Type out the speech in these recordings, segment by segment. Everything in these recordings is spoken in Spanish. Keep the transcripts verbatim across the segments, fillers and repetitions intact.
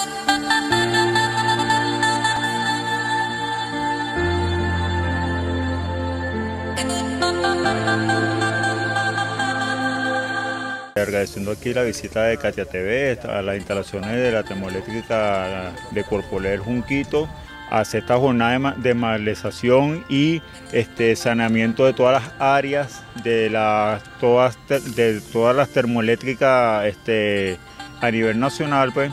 Agradeciendo aquí la visita de Katia T V a las instalaciones de la termoeléctrica de Corpoler Junquito, a hacer esta jornada de maleza y este, saneamiento de todas las áreas de, la, todas, de todas las termoeléctricas este, a nivel nacional, pues,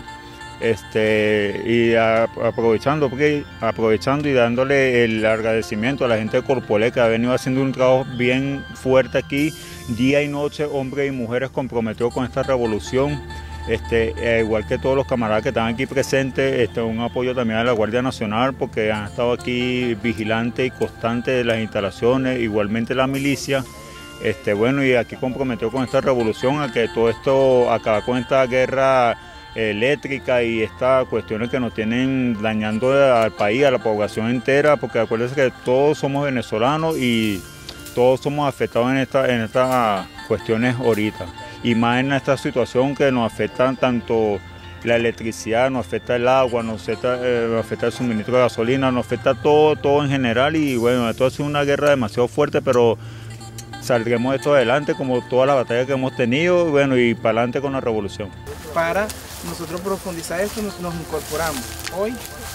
este, y a, aprovechando, porque, aprovechando y dándole el agradecimiento a la gente de Corpoler, que ha venido haciendo un trabajo bien fuerte aquí, día y noche, hombres y mujeres comprometidos con esta revolución. Este, eh, igual que todos los camaradas que están aquí presentes, este, un apoyo también a la Guardia Nacional, porque han estado aquí vigilantes y constantes de las instalaciones, igualmente la milicia. Este, bueno, y aquí comprometido con esta revolución, a que todo esto, acabar con esta guerra eléctrica y estas cuestiones que nos tienen dañando al país, a la población entera, porque acuérdense que todos somos venezolanos y todos somos afectados en, esta, en estas cuestiones ahorita. Y más en esta situación que nos afecta tanto la electricidad, nos afecta el agua, nos afecta, eh, nos afecta el suministro de gasolina, nos afecta todo, todo en general. Y bueno, esto ha sido una guerra demasiado fuerte, pero saldremos de esto adelante como toda la batalla que hemos tenido, bueno, y para adelante con la revolución. Para nosotros profundizar esto nos, nos incorporamos hoy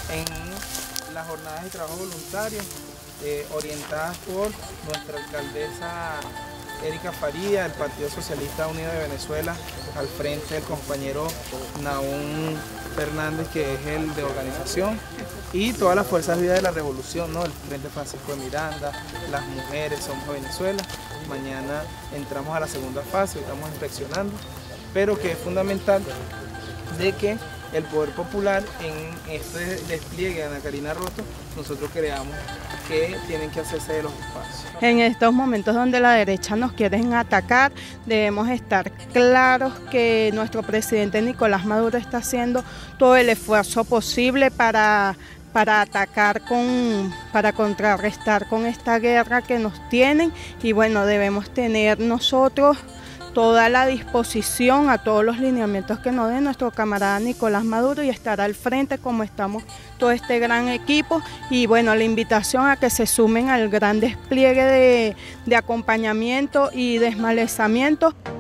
en las jornadas de trabajo voluntario eh, orientadas por nuestra alcaldesa Erika Faría, del Partido Socialista Unido de Venezuela, al frente del compañero Naún Fernández, que es el de organización, y todas las fuerzas vivas de la revolución, ¿no? El Frente Francisco de Miranda, las mujeres, Somos Venezuela. Mañana entramos a la segunda fase, estamos inspeccionando, pero que es fundamental de que el poder popular en este despliegue de Ana Karina Roto, nosotros creamos que tienen que hacerse de los espacios. En estos momentos donde la derecha nos quieren atacar, debemos estar claros que nuestro presidente Nicolás Maduro está haciendo todo el esfuerzo posible para, para atacar, con, para contrarrestar con esta guerra que nos tienen, y bueno, debemos tener nosotros toda la disposición a todos los lineamientos que nos dé nuestro camarada Nicolás Maduro y estar al frente como estamos todo este gran equipo. Y bueno, la invitación a que se sumen al gran despliegue de, de acompañamiento y desmalezamiento.